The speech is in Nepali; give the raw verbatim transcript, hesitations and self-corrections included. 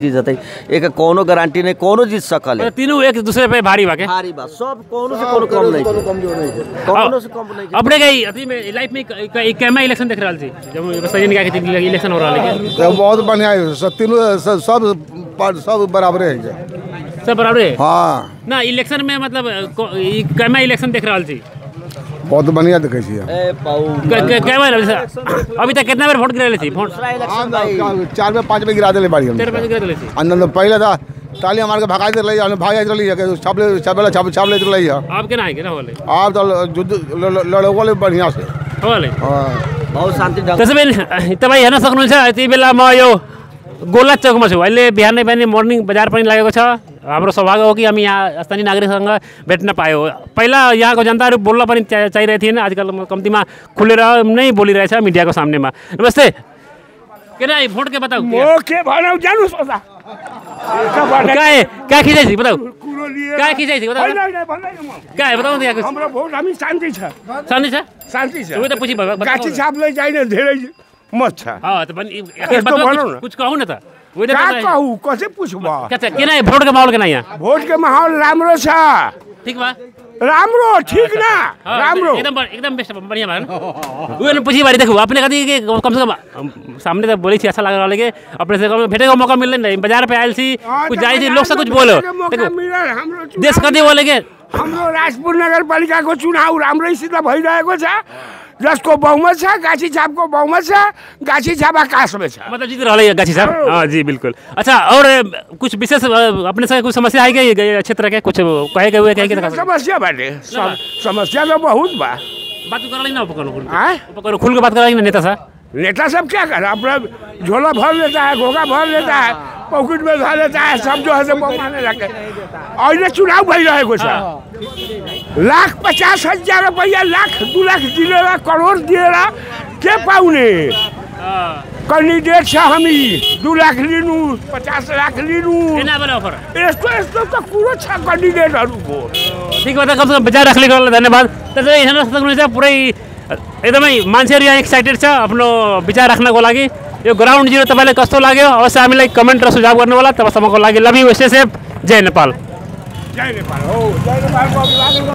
जतै एक कोनो गारंटी नहीं कोनो जीत सकल है। तीनों एक दूसरे पे भारी बा के भारी बा सब कोनो से कोनो कम नहीं कमजोर नहीं कोनो से कम नहीं। अपने के अथी में लाइफ में एक कैमा इलेक्शन देख रहल छी जब सजन के इलेक्शन हो रहल है तो बहुत बढ़िया है। सब तीनों सब सब बराबर है सब बराबर है। हाँ ना इलेक्शन में मतलब कैमा इलेक्शन देख रहल छी बहुत बढ़िया देखे छी। ए पाऊ कैमा अभी तक कितना बार वोट गिरले छी वोट चार में पांच में गिरा देले बाड़ी हम चार पांच गिरा देले छी अंदर पहले था ताली मार के भगा दे रही है भाग जात रही है छापले छापले छाप छापले रही है। आप के ना है के ना होले आप तो जुद्ध लड़ोले बढ़िया से होले हां बहुत शांति ढंग त्यसैले त भाइ हेर्न सक्नुहुन्छ यति बेला म यो गोला चौकमा छु। अहिले बिहानै बिहानै मर्निङ बजार पनि लागेको छ। हाम्रो सौभाग्य हो कि हामी यहाँ स्थानीय नागरिकसँग भेट्न पायो। पहिला यहाँको जनताहरू बोल्न पनि चाहिरहेको थिएन, आजकल कम्तीमा खुलेर नै बोलिरहेछ मिडियाको सामनेमा। नमस्ते के ना भोट के बताऊ मो के भनौ जानु सोचा काय काय खिचाइ छी बताऊ काय खिचाइ छी बताऊ काय बताऊ त यहाँ हाम्रो भोट हामी शान्ति छ शान्ति छ शान्ति छ। उही त पछि गाठी छापले चाहिने धेरै मत छ। हां त पनि कुछ कहू न त उही त कहू कसै पुछबा के के ना भोट के माहौल के ना यहाँ भोट के माहौल राम्रो छ। ठीक बा राम्रो ठीक ना राम्रो एकदम एकदम बेस्ट बढ़िया भएन उयो पछि बारी देखो अपने कति के कम से कम सामने तो बोली थी अच्छा लग रहा है अपने से भेटे का मौका मिल नहीं बाजार पे आयल थी कुछ जाई थी लोग से कुछ बोलो देश कति बोले के हाम्रो राजपुर नगरपालिका को चुनाव राम्रैसित भइरहेको छ। जसको बहुमत छ गाछी छापको बहुमत छ गाछी छाप आकाश में छ मतलब जीत रहा है गाछी छाप। हाँ जी बिल्कुल। अच्छा और कुछ विशेष अपने से कुछ समस्या है क्या क्षेत्र के कुछ कहे गए हुए कहे समस्या बाटे समस्या तो बहुत बा बात कर ना उपकरण खुल के बात करेंगे नेता साहब नेता सब क्या कर अपना झोला भर लेता है घोगा भर लेता है पॉकेट में धर लेता है सब जो है माने रखे। और चुनाव भइरहेको छ लाख पचास हजार रुपया लाख दू लाख दिएर करोड़ दिएर के पाउने कैंडिडेट छ हामी दू लाख लिनु पचास लाख लिनु यस्तो यस्तो त कुरो छ कैंडिडेटहरुको। ठीक हो त कम से कम विचार राख्ने गर्नलाई धन्यवाद। त्यसै हेर्न सक्नुहुन्छ पुरै एकदमै मान्छेहरु यहाँ एक्साइटेड छ आफ्नो विचार राख्नको लागि। यो ग्राउन्ड जिरो तपाईलाई कस्तो लाग्यो अवश्य हामीलाई कमेन्ट र सुझाव गर्नु होला। तबसम्मको लागि लभ यु स्टे सेफ। जय नेपाल। जय नेपाल हो जय नेपालको अभिवादन।